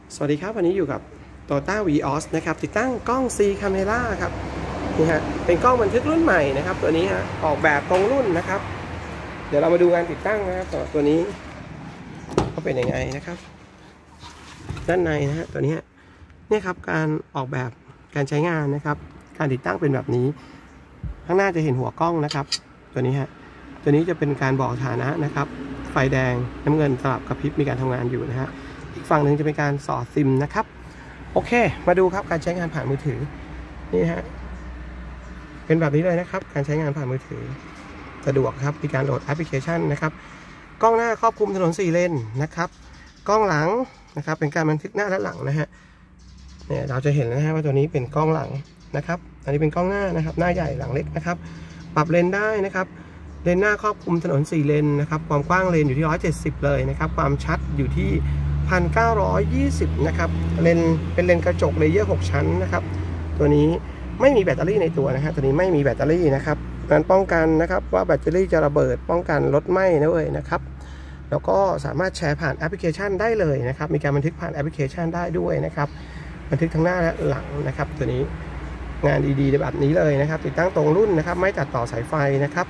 สวัสดีครับวันนี้อยู่กับ Toyota Vios นะครับติดตั้งกล้อง C Camera ครับนี่ฮะเป็นกล้องบันทึกรุ่นใหม่นะครับตัวนี้ฮะออกแบบตรงรุ่นนะครับเดี๋ยวเรามาดูการติดตั้งนะครับตัวนี้ก็เป็นยังไงนะครับด้านในนะฮะตัวนี้เนี่ยครับการออกแบบการใช้งานนะครับการติดตั้งเป็นแบบนี้ข้างหน้าจะเห็นหัวกล้องนะครับตัวนี้ฮะตัวนี้จะเป็นการบอกสถานะนะครับไฟแดงน้ำเงินสลับกระพริบมีการทำงานอยู่นะฮะอีกฝั่งหนึ่งจะเป็นการสอดซิมนะครับโอเคมาดูครับการใช้งานผ่านมือถือนี่ฮะเป็นแบบนี้เลยนะครับการใช้งานผ่านมือถือสะดวกครับมีการโหลดแอปพลิเคชันนะครับกล้องหน้าครอบคลุมถนน4เลนนะครับกล้องหลังนะครับเป็นการบันทึกหน้าและหลังนะฮะเนี่ยเราจะเห็นนะฮะว่าตัวนี้เป็นกล้องหลังนะครับอันนี้เป็นกล้องหน้านะครับหน้าใหญ่หลังเล็กนะครับปรับเลนได้นะครับเลนหน้าครอบคลุมถนน4เลนนะครับความกว้างเลนอยู่ที่170เลยนะครับความชัดอยู่ที่1920นะครับเลนเป็นเลนกระจกเลเยอร์6ชั้นนะครับตัวนี้ไม่มีแบตเตอรี่ในตัวนะฮะตัวนี้ไม่มีแบตเตอรี่นะครับการป้องกันนะครับว่าแบตเตอรี่จะระเบิดป้องกันรถไหม้นะเว้ยนะครับแล้วก็สามารถแชร์ผ่านแอปพลิเคชันได้เลยนะครับมีการบันทึกผ่านแอปพลิเคชันได้ด้วยนะครับบันทึกทั้งหน้าและหลังนะครับตัวนี้งานดีๆแบบนี้เลยนะครับติดตั้งตรงรุ่นนะครับไม่ตัดต่อสายไฟนะครับ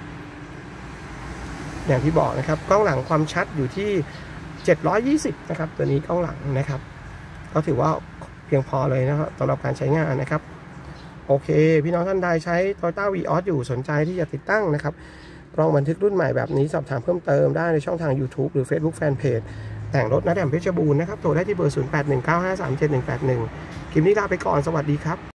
อย่างที่บอกนะครับกล้องหลังความชัดอยู่ที่720นะครับตัวนี้กล้องหลังนะครับก็ถือว่าเพียงพอเลยนะครับสำหรับการใช้งานนะครับโอเคพี่น้องท่านใดใช้ Toyota Vios อยู่สนใจที่จะติดตั้งนะครับกล้องบันทึกรุ่นใหม่แบบนี้สอบถามเพิ่มเติมได้ในช่องทาง YouTube หรือ Facebook Fanpage แต่งรถณแดมเพชรบูรณ์นะครับโทรได้ที่เบอร์0819537181คลิปนี้ลาไปก่อนสวัสดีครับ